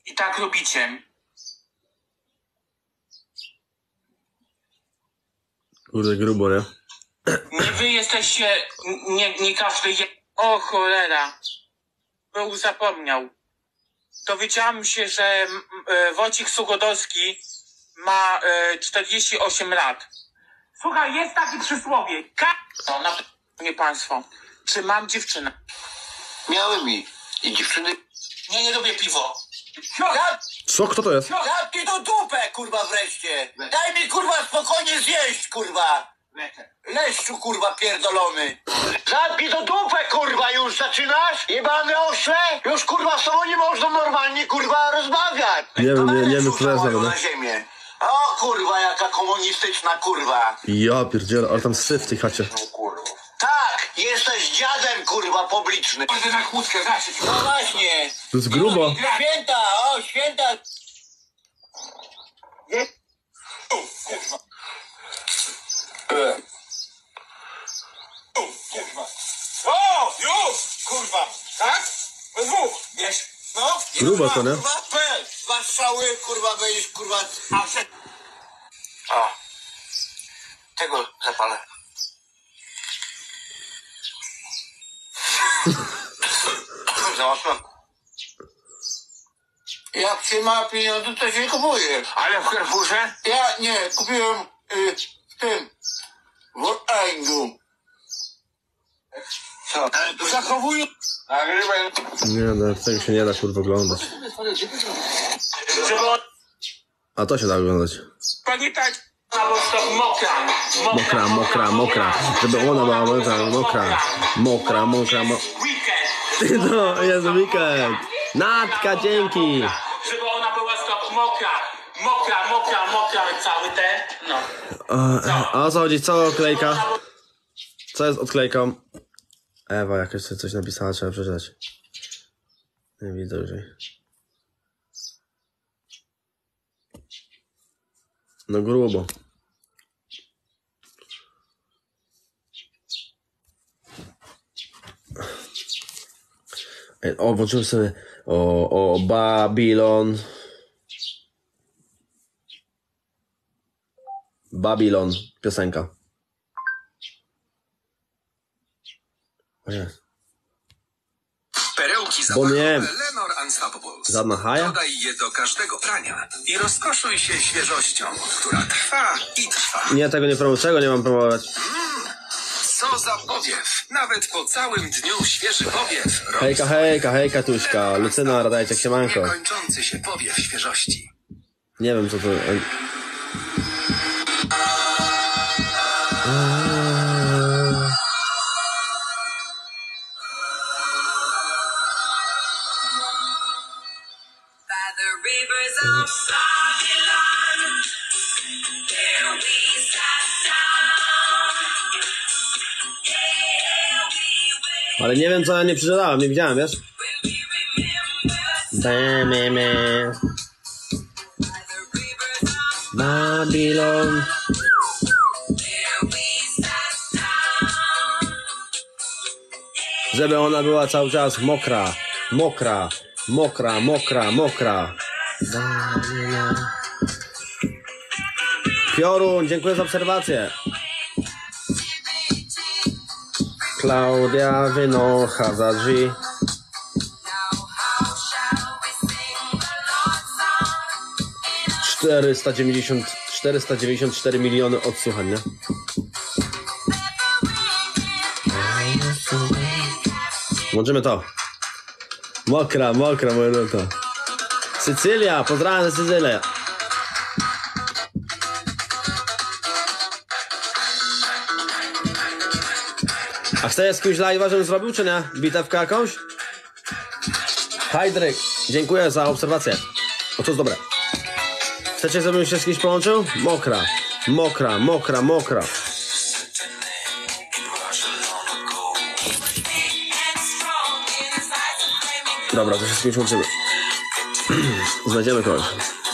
I tak robicie. Kurde, grubo, nie? Nie wy jesteście, nie każdy je... O cholera. Był zapomniał. Dowiedziałam się, że Wojciech Suchodolski ma 48 lat. Słuchaj, jest takie przysłowie. No, na nie państwo. Czy mam dziewczynę? Miałem i dziewczyny. Nie lubię piwo. Co? Kto to jest? Zamknij tą dupę, kurwa, wreszcie! Daj mi, kurwa, spokojnie zjeść, kurwa! Leszczu, kurwa, pierdolony! Zamknij tą dupę, kurwa, już zaczynasz? Jebany ośle? Już, kurwa, z tobą nie można normalnie, kurwa, rozmawiać! Nie wiem, co to jest nawet, na ziemię. O, kurwa, jaka komunistyczna, kurwa! Ja pierdzielę, ale tam syf w tej chacie. Tak, jesteś dziadem, kurwa, publiczny. Idę na chłódkę, znaczy. No właśnie. To jest grubo. Święta, o, święta. Nie. Kurwa. Kurwa. O, już, kurwa. Tak? We dwóch, wiesz? No. Grubo to, nie? Kurwa, dwa strzały, kurwa, będziesz, kurwa. O. Tego zapalę. Za mocno. Jak się ma pieniądze, to się kupuje. Ale w Carrefourze? Ja nie, kupiłem w tym. W Oręgu. Co? Zachowuję. Nagrywaj. Nie, no, tego się nie da, kurwa, oglądać. Żeby on... A to się da oglądać. Pamiętać, albo to mokra. Mokra. Żeby ona była mokra. Weekend. No, jest weekend. Natka, dzięki. Żeby ona była stop mokra. Mokra, cały ten. No. A o co chodzi? Co odklejka? Co jest odklejką? Ewa jakaś coś napisała, trzeba przeczytać. Nie widzę już. No grubo. O, włączyłem sobie o Babylon. Babylon, piosenka. O nie. Perełki Bo nie. zapachowe Lenor Unstoppables. Żadna haja? Dodaj je do każdego prania i rozkoszuj się świeżością, która trwa i trwa. Nie, tego nie promuję. Czego nie mam promować? Co za powiew! Nawet po całym dniu świeży powiew. Hejka, Tuśka. Lucyna, Radajciak, siemanko. Niekończący się powiew świeżości. Nie wiem, co to... Ale nie wiem, co ja nie przeczytałem, nie widziałem, wiesz? Babylon. Żeby ona była cały czas mokra. Piorun, dziękuję za obserwację. Klaudia wynocha za drzwi. 494 miliony odsłuchań, nie? Łączymy to. Mokra, moja to. Sycylia, pozdrawiam Sycylię. A chcesz z kimś live'a, żebym zrobił, czy nie? Bitewkę jakąś? Hajdryk, dziękuję za obserwację. O, to jest dobre. Chcecie, żebym się z kimś połączył? Mokra. Dobra, to się z kimś łączymy. Znajdziemy kogoś.